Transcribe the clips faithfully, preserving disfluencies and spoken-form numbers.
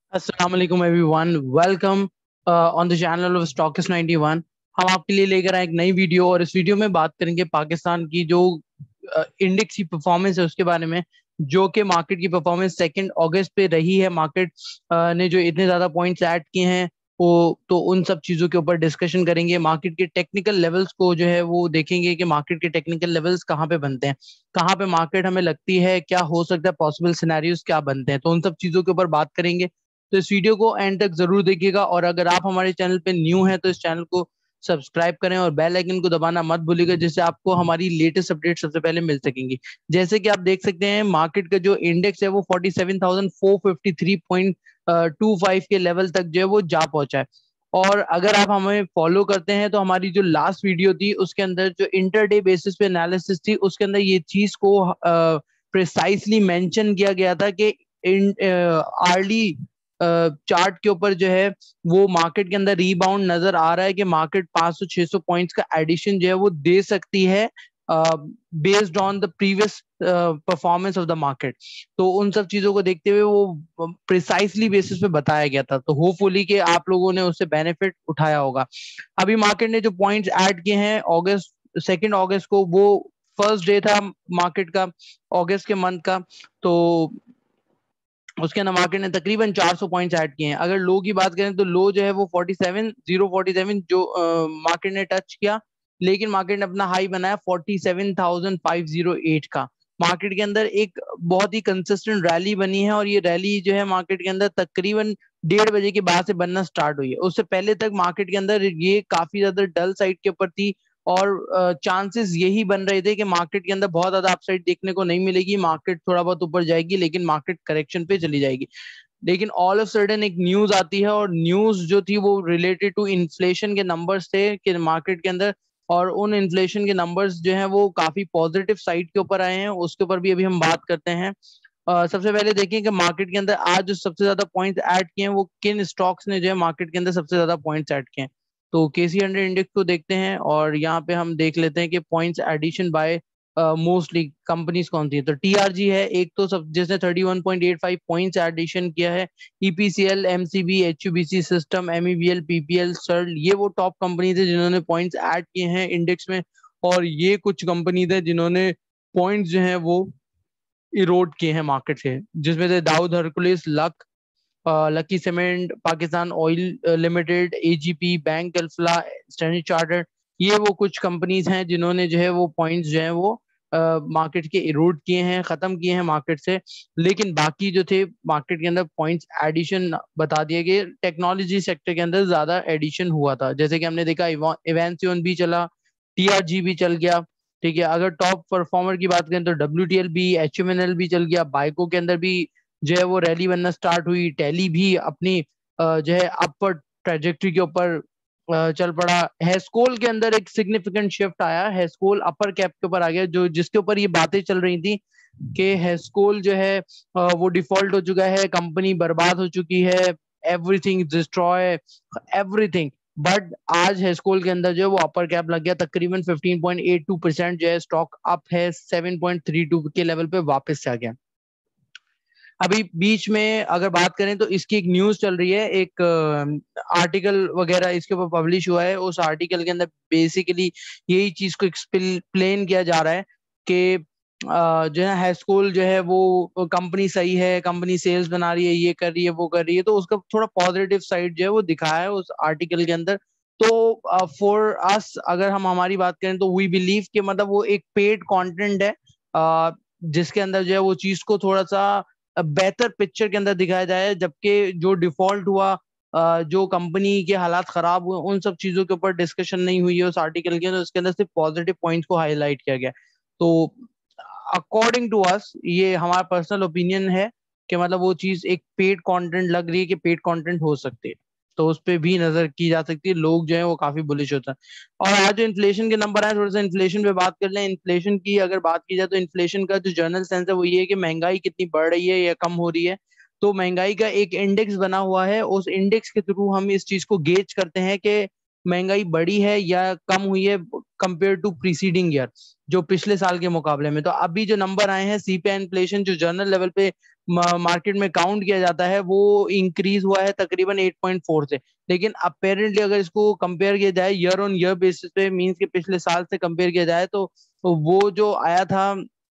अस्सलाम वालेकुम everyone, welcome on the channel of stockist ninety one. हम आपके लिए लेकर आए एक नई वीडियो और इस वीडियो में बात करेंगे पाकिस्तान की जो इंडेक्स की परफॉर्मेंस है उसके बारे में, जो कि मार्केट की परफॉर्मेंस सेकंड अगस्त पे रही है। मार्केट ने जो इतने ज्यादा पॉइंट्स ऐड किए हैं वो, तो उन सब चीजों के ऊपर डिस्कशन करेंगे। मार्केट के टेक्निकल लेवल्स को जो है वो देखेंगे कि मार्केट के टेक्निकल लेवल्स कहाँ पे बनते हैं, कहाँ पे मार्केट हमें लगती है क्या हो सकता है, पॉसिबल सिनेरियोज क्या बनते हैं, तो उन सब चीजों के ऊपर बात करेंगे। तो इस वीडियो को एंड तक जरूर देखिएगा और अगर आप हमारे चैनल पे न्यू हैं तो इस चैनल को सब्सक्राइब करें और बेल आइकन को दबाना मत भूलिएगा, जिससे आपको हमारी लेटेस्ट अपडेट सबसे पहले मिल सकेंगी। जैसे कि आप देख सकते हैं मार्केट का जो इंडेक्स है वो forty seven thousand four fifty three point two five के लेवल तक जो है वो जा पहुंचा है। और अगर आप हमें फॉलो करते हैं तो हमारी जो लास्ट वीडियो थी उसके अंदर जो इंटरडे बेसिस पे एनालिसिस थी उसके अंदर ये चीज को प्रिसाइसली मेंशन किया गया था कि इन आर्ली चार्ट के ऊपर जो है वो मार्केट के अंदर रीबाउंड नजर आ रहा है कि मार्केट पाँच सौ छह सौ पॉइंट्स का एडिशन जो है वो दे सकती है based on the previous performance of the market. तो उन सब चीजों को देखते हुए वो प्रिसाइसली बेसिस पे बताया गया था, तो होपफुली कि आप लोगों ने उससे बेनिफिट उठाया होगा। अभी मार्केट ने जो पॉइंट्स ऐड किए हैं अगस्त सेकेंड अगस्त को, वो फर्स्ट डे था मार्केट का अगस्त के मंथ का, तो उसके अंदर मार्केट ने तकरीबन चार सौ पॉइंट्स ऐड किए हैं। अगर लो की बात करें तो लो जो है वो forty seven zero forty seven जो मार्केट ने टच किया, लेकिन मार्केट ने अपना हाई बनाया forty seven thousand five zero eight का। मार्केट के अंदर एक बहुत ही कंसिस्टेंट रैली बनी है और ये रैली जो है मार्केट के अंदर तकरीबन डेढ़ बजे के बाद से बनना स्टार्ट हुई है। उससे पहले तक मार्केट के अंदर ये काफी ज्यादा डल साइड के ऊपर थी और चांसेस यही बन रहे थे कि मार्केट के अंदर बहुत ज्यादा अपसाइड देखने को नहीं मिलेगी, मार्केट थोड़ा बहुत ऊपर जाएगी लेकिन मार्केट करेक्शन पे चली जाएगी। लेकिन ऑल ऑफ सडन एक न्यूज आती है और न्यूज जो थी वो रिलेटेड टू इन्फ्लेशन के नंबर्स थे कि मार्केट के अंदर, और उन इन्फ्लेशन के नंबर्स जो हैं वो काफी पॉजिटिव साइड के ऊपर आए हैं। उसके ऊपर भी अभी हम बात करते हैं। uh, सबसे पहले देखिए कि मार्केट के अंदर आज जो सबसे ज्यादा पॉइंट्स ऐड किए हैं वो किन स्टॉक्स ने जो है मार्केट के अंदर सबसे ज्यादा पॉइंट्स ऐड किए हैं। तो केसी हंड्रेड इंडेक्स को देखते हैं और यहाँ पे हम देख लेते हैं कि points addition by mostly companies कौन सी है। तो टीआरजी है एक, तो सब जिसने thirty one point eight five points addition किया है। EPCL, MCB, HUBC system, MEBL, PPL, Searle, ये वो टॉप कंपनीज है जिन्होंने पॉइंट्स ऐड किए हैं इंडेक्स में। और ये कुछ कंपनीज है जिन्होंने पॉइंट्स जो है वो इरोड किए हैं मार्केट से, जिसमें से Dawood Hercules, luck, lucky cement, Pakistan oil limited, AGP, bank Alfalah, standard chartered, ये वो कुछ कंपनीज हैं जिन्होंने जो है वो पॉइंट्स जो है वो मार्केट के इरोड किए हैं, खत्म किए हैं मार्केट से। लेकिन बाकी जो थे मार्केट के अंदर पॉइंट्स एडिशन बता दिए गए। टेक्नोलॉजी सेक्टर के अंदर ज्यादा एडिशन हुआ था, जैसे कि हमने देखा इवेंसियन भी चला, टीआरजी भी चल गया। ठीक है, अगर टॉप परफॉर्मर की बात करें तो डब्ल्यू भी, एच भी चल गया। बाइको के अंदर भी जो है वो रैली बनना स्टार्ट हुई। टैली भी अपनी जो है अपर ट्रेजेक्ट्री के ऊपर चल पड़ा। हेस्कोल के अंदर एक सिग्निफिकेंट शिफ्ट आया, हेस्कोल अपर कैप के ऊपर आ गया, जो जिसके ऊपर ये बातें चल रही थी कि हेस्कोल जो है वो डिफॉल्ट हो चुका है, कंपनी बर्बाद हो चुकी है, एवरीथिंग डिस्ट्रॉय, एवरीथिंग। बट आज हेस्कोल के अंदर जो है वो अपर कैप लग गया, तकरीबन fifteen point eight two percent जो है स्टॉक अप है, सेवन पॉइंट थ्री टू के लेवल पे वापस से आ गया। अभी बीच में अगर बात करें तो इसकी एक न्यूज चल रही है, एक आर्टिकल वगैरह इसके ऊपर पब्लिश हुआ है। उस आर्टिकल के अंदर बेसिकली यही चीज को एक्सप्लेन किया जा रहा है कि जो है हेस्कोल जो है वो कंपनी सही है, कंपनी सेल्स बना रही है, ये कर रही है, वो कर रही है, तो उसका थोड़ा पॉजिटिव साइड जो है वो दिखाया है उस आर्टिकल के अंदर। तो फॉर अस अगर हम हमारी बात करें तो वी बिलीव कि मतलब वो एक पेड कंटेंट है, uh, जिसके अंदर जो है वो चीज को थोड़ा सा बेहतर पिक्चर के अंदर दिखाया जाए, जबकि जो डिफॉल्ट हुआ, जो कंपनी के हालात खराब हुए, उन सब चीजों के ऊपर डिस्कशन नहीं हुई है उस आर्टिकल के अंदर। उसके अंदर सिर्फ पॉजिटिव पॉइंट्स को हाईलाइट किया गया। तो अकॉर्डिंग टू अस ये हमारा पर्सनल ओपिनियन है कि मतलब वो चीज एक पेड कंटेंट लग रही है कि पेड कंटेंट हो सकती है, तो उस पर भी नजर की जा सकती है। लोग जो है वो काफी बुलिश होता है। और आज जो इन्फ्लेशन के नंबर आए, थोड़ा सा इन्फ्लेशन पे बात कर लें। इन्फ्लेशन की अगर बात की जाए तो इन्फ्लेशन का जो जनरल सेंस है वो ये है कि महंगाई कितनी बढ़ रही है या कम हो रही है। तो महंगाई का एक इंडेक्स बना हुआ है, उस इंडेक्स के थ्रू हम इस चीज को गेज करते हैं कि महंगाई बढ़ी है या कम हुई है कंपेयर टू प्रीसीडिंग ईयर, जो पिछले साल के मुकाबले में। तो अभी जो नंबर आए हैं सीपीआई इन्फ्लेशन जो जनरल लेवल पे मार्केट में काउंट किया जाता है वो इंक्रीज हुआ है तकरीबन एट पॉइंट फोर से। लेकिन अपेरेंटली अगर इसको कंपेयर किया जाए ईयर ऑन ईयर बेसिस पे, मींस के पिछले साल से कंपेयर किया जाए, तो वो जो आया था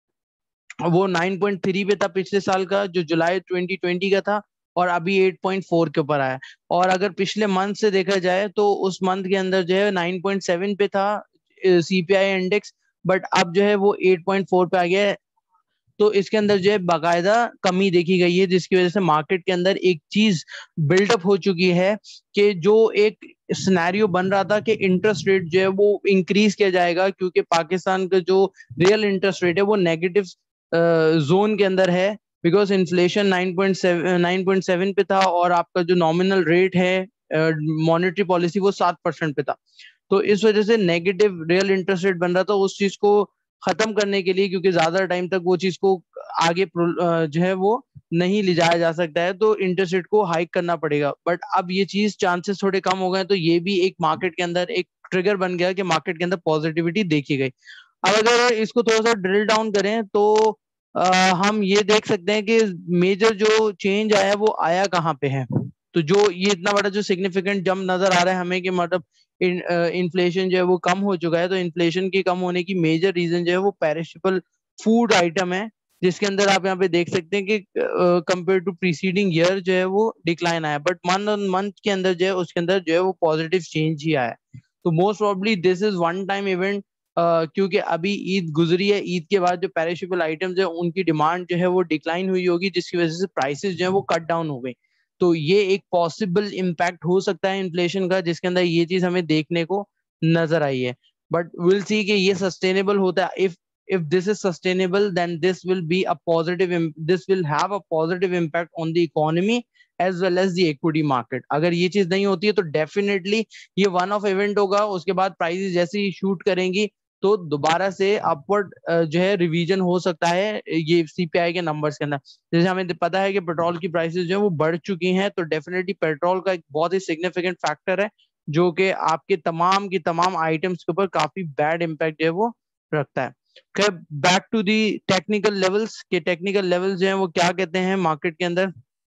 वो नाइन पॉइंट थ्री पे था पिछले साल का, जो जुलाई ट्वेंटी ट्वेंटी का था, और अभी एट पॉइंट फोर के ऊपर आया। और अगर पिछले मंथ से देखा जाए तो उस मंथ के अंदर जो है नाइन पॉइंट सेवन पे था सीपीआई इंडेक्स, बट अब जो है वो एट पॉइंट फोर पे आ गया है। तो इसके अंदर जो है बाकायदा कमी देखी गई है, जिसकी वजह से मार्केट के अंदर एक चीज बिल्डअप हो चुकी है कि जो एक सिनेरियो बन रहा था कि इंटरेस्ट रेट जो है वो इंक्रीज किया जाएगा, क्योंकि पाकिस्तान का जो रियल इंटरेस्ट रेट है वो नेगेटिव जोन के अंदर है, because inflation nine point seven nine point seven पे था और आपका जो नॉमिनल रेट है मॉनेटरी पॉलिसी वो सात परसेंट पे था। तो इस वजह से नेगेटिव रियल इंटरेस्ट रेट बन रहा था। उस चीज को खत्म करने के लिए, क्योंकि ज्यादा टाइम तक वो चीज को आगे जो है वो नहीं ले जाया जा सकता है, तो इंटरेस्ट रेट को हाइक करना पड़ेगा। बट अब ये चीज चांसेस थोड़े कम हो गए, तो ये भी एक मार्केट के अंदर एक ट्रिगर बन गया कि मार्केट के अंदर पॉजिटिविटी देखी गई। अब अगर इसको थोड़ा सा ड्रिल डाउन करें तो आ, हम ये देख सकते हैं कि मेजर जो चेंज आया वो आया कहाँ पे है। तो जो ये इतना बड़ा जो सिग्निफिकेंट जंप नजर आ रहा है हमें कि मतलब इन्फ्लेशन जो है वो कम हो चुका है, तो इन्फ्लेशन की कम होने की मेजर रीजन जो है वो पेरिशेबल फूड आइटम है, जिसके अंदर आप यहाँ पे देख सकते हैं कि कंपेयर टू प्रीसीडिंग ईयर जो है वो डिक्लाइन आया, बट मंथ ऑन मंथ के अंदर जो है उसके अंदर जो है वो पॉजिटिव चेंज ही आया। तो most probably this is one time event, क्योंकि अभी ईद गुजरी है, ईद के बाद जो पेरिशेबल आइटम्स है उनकी डिमांड जो है वो डिक्लाइन हुई होगी, जिसकी वजह से प्राइसेस जो है वो कट डाउन हो गई। तो ये एक पॉसिबल इम्पैक्ट हो सकता है इन्फ्लेशन का, जिसके अंदर ये चीज हमें देखने को नजर आई है। बट विल सी कि ये सस्टेनेबल होता है। If if this is sustainable, then this will be a positive this will have a positive impact on the economy as well as the equity market। अगर ये चीज नहीं होती है तो डेफिनेटली ये वन ऑफ इवेंट होगा, उसके बाद प्राइसेस जैसे ही शूट करेंगी तो दोबारा से अपवर्ड जो है रिवीजन हो सकता है ये सीपीआई के नंबर्स के अंदर। जैसे हमें पता है कि पेट्रोल की प्राइसेस जो है वो बढ़ चुकी हैं, तो डेफिनेटली पेट्रोल का एक बहुत ही सिग्निफिकेंट फैक्टर है जो कि आपके तमाम की तमाम आइटम्स के ऊपर काफी बैड इम्पैक्ट जो है वो रखता है। खैर, back to the technical levels के टेक्निकल लेवल्स जो हैं वो क्या कहते हैं मार्केट के अंदर,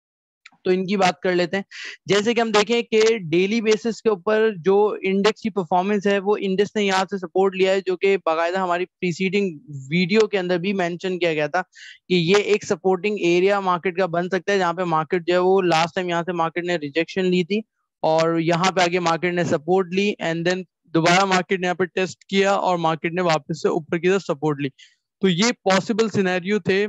तो इनकी बात कर लेते हैं। जैसे कि हम देखें कि डेली बेसिस के ऊपर जो इंडेक्स की परफॉर्मेंस है वो इंडेक्स ने यहाँ से सपोर्ट लिया है, जो कि बाकायदा हमारी प्रीसीडिंग वीडियो के अंदर भी मेंशन किया गया था कि ये एक सपोर्टिंग एरिया मार्केट का बन सकता है, जहाँ पे मार्केट जो है वो लास्ट टाइम यहाँ से मार्केट ने रिजेक्शन ली थी और यहाँ पे आगे मार्केट ने सपोर्ट ली, एंड देन दोबारा मार्केट ने यहाँ पे टेस्ट किया और मार्केट ने वापस से ऊपर की तरफ सपोर्ट ली। तो ये पॉसिबल सिनेरियो थे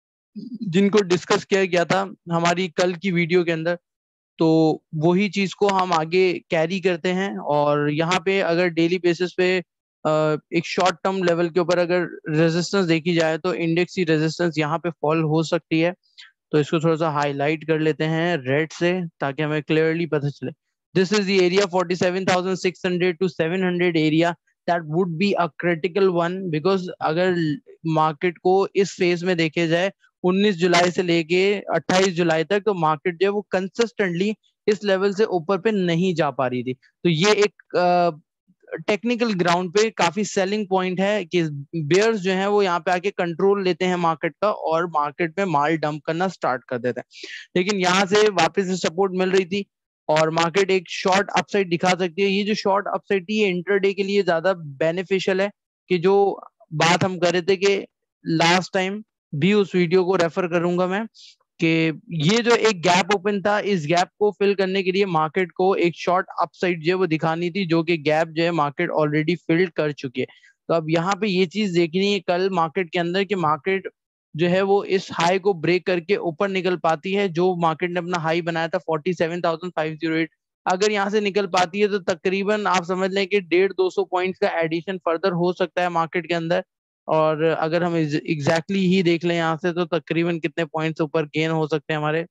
जिनको डिस्कस किया गया था हमारी कल की वीडियो के अंदर। तो वही चीज को हम आगे कैरी करते हैं, और यहाँ पे अगर डेली बेसिस पे एक शॉर्ट टर्म लेवल के ऊपर अगर रेजिस्टेंस देखी जाए तो इंडेक्स की रेजिस्टेंस यहाँ पे फॉल हो सकती है। तो इसको थोड़ा सा हाईलाइट कर लेते हैं रेड से ताकि हमें क्लियरली पता चले। This is the area forty seven thousand six hundred two seven hundred area, that would be a critical one, because अगर मार्केट को इस फेज में देखे जाए उन्नीस जुलाई से लेके अट्ठाईस जुलाई तक, तो मार्केट जो है वो कंसिस्टेंटली इस लेवल से ऊपर पे नहीं जा पा रही थी। तो ये एक टेक्निकल ग्राउंड पे काफी सेलिंग पॉइंट है कि बेयर्स जो है वो यहाँ पे आके कंट्रोल लेते हैं मार्केट का और मार्केट में माल डंप करना स्टार्ट कर देते हैं। लेकिन यहाँ से वापस से सपोर्ट मिल रही थी और मार्केट एक शॉर्ट अपसाइड दिखा सकती है। ये जो शॉर्ट अपसाइड थी ये इंटरडे के लिए ज्यादा बेनिफिशियल है, कि जो बात हम कर रहे थे कि लास्ट टाइम भी, उस वीडियो को रेफर करूंगा मैं, कि ये जो एक गैप ओपन था इस गैप को फिल करने के लिए मार्केट को एक शॉर्ट अपसाइड जो है वो दिखानी थी, जो कि गैप जो है मार्केट ऑलरेडी फिल्ड कर चुकी है। तो अब यहाँ पे ये चीज देखनी है कल मार्केट के अंदर कि मार्केट जो है वो इस हाई को ब्रेक करके ऊपर निकल पाती है, जो मार्केट ने अपना हाई बनाया था forty seven thousand five hundred eight. अगर यहाँ से निकल पाती है तो तकरीबन आप समझ लें कि डेढ़ दो सौ पॉइंट्स का एडिशन फर्दर हो सकता है मार्केट के अंदर। और अगर हम एग्जैक्टली exactly ही देख लें यहाँ से तो तकरीबन कितने पॉइंट्स ऊपर गेन हो सकते हैं हमारे,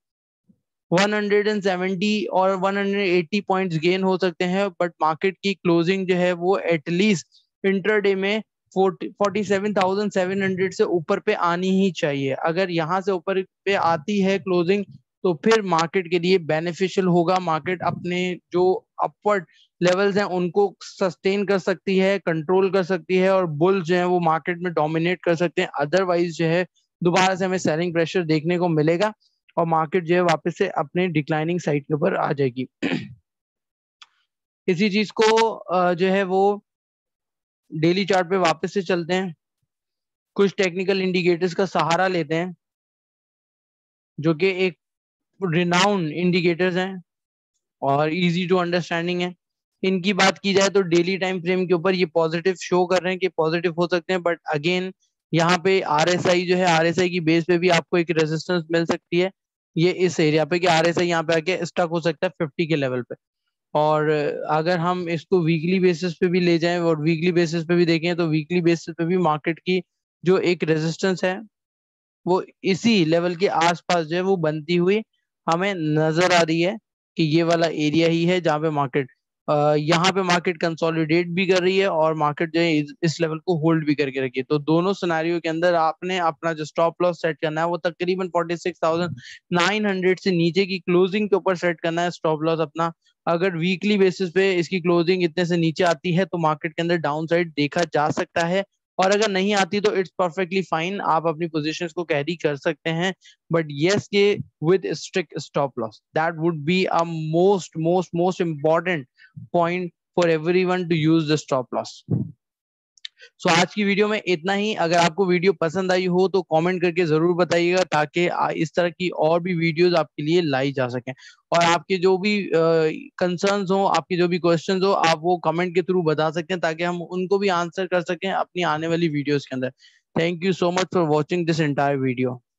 वन सेवेंटी और वन एटी पॉइंट्स गेन हो सकते हैं। बट मार्केट की क्लोजिंग जो है वो एटलीस्ट इंटरडे में forty seven thousand seven hundred से ऊपर पे आनी ही चाहिए। अगर यहाँ से ऊपर पे आती है क्लोजिंग तो फिर मार्केट के लिए बेनिफिशियल होगा, मार्केट अपने जो अपवर्ड लेवल्स हैं उनको सस्टेन कर सकती है, कंट्रोल कर सकती है और बुल्स जो है वो मार्केट में डोमिनेट कर सकते हैं। अदरवाइज जो है दोबारा से हमें सेलिंग प्रेशर देखने को मिलेगा और मार्केट जो है वापस से अपने डिक्लाइनिंग साइड के ऊपर आ जाएगी। इसी चीज को अ, जो है वो डेली चार्ट पे वापस से चलते हैं, कुछ टेक्निकल इंडिकेटर्स का सहारा लेते हैं जो कि एक रिनाउंड इंडिकेटर्स हैं और इजी टू अंडरस्टैंडिंग है। इनकी बात की जाए तो डेली टाइम फ्रेम के ऊपर ये पॉजिटिव शो कर रहे हैं कि पॉजिटिव हो सकते हैं, बट अगेन यहाँ पे आरएसआई जो है, आरएसआई की बेस पे भी आपको एक रेजिस्टेंस मिल सकती है ये इस एरिया पे, कि आरएसआई यहाँ पे आके स्टक हो सकता है फिफ्टी के लेवल पे। और अगर हम इसको वीकली बेसिस पे भी ले जाएं और वीकली बेसिस पे भी देखें तो वीकली बेसिस पे भी मार्केट की जो एक रेजिस्टेंस है वो इसी लेवल के आसपास जो है वो बनती हुई हमें नजर आ रही है कि ये वाला एरिया ही है जहाँ पे मार्केट यहाँ पे मार्केट कंसोलिडेट भी कर रही है और मार्केट जो है इस, इस लेवल को होल्ड भी करके रखी है। तो दोनों सिनेरियो के अंदर आपने अपना जो स्टॉप लॉस सेट करना है वो तकरीबन forty six thousand nine hundred से नीचे की क्लोजिंग के ऊपर सेट करना है स्टॉप लॉस अपना। अगर वीकली बेसिस पे इसकी क्लोजिंग इतने से नीचे आती है तो मार्केट के अंदर डाउन साइड देखा जा सकता है, और अगर नहीं आती तो इट्स परफेक्टली फाइन, आप अपनी पोजीशंस को कैरी कर सकते हैं, बट यस के with strict stop loss. That would be a most most most important point for everyone to use the stop loss. So so, आज की वीडियो में इतना ही। अगर आपको वीडियो पसंद आई हो तो कमेंट करके जरूर बताइएगा ताकि इस तरह की और भी वीडियोस आपके लिए लाई जा सकें, और आपके जो भी कंसर्न्स हो, आपके जो भी क्वेश्चंस हो, आप वो कमेंट के थ्रू बता सकते हैं ताकि हम उनको भी आंसर कर सकें अपनी आने वाली वीडियोस के अंदर। Thank you so much for watching this entire video.